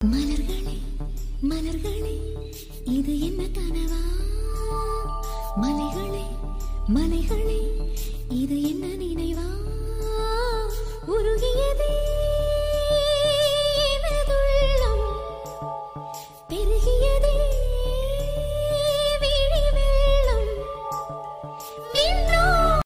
மலர்களே மலர்களே இது என்ன கனவா? மலைகளே மலைகளே இது என்ன நினைவா? உருகியதே எனதுள்ளம், பெருகியதே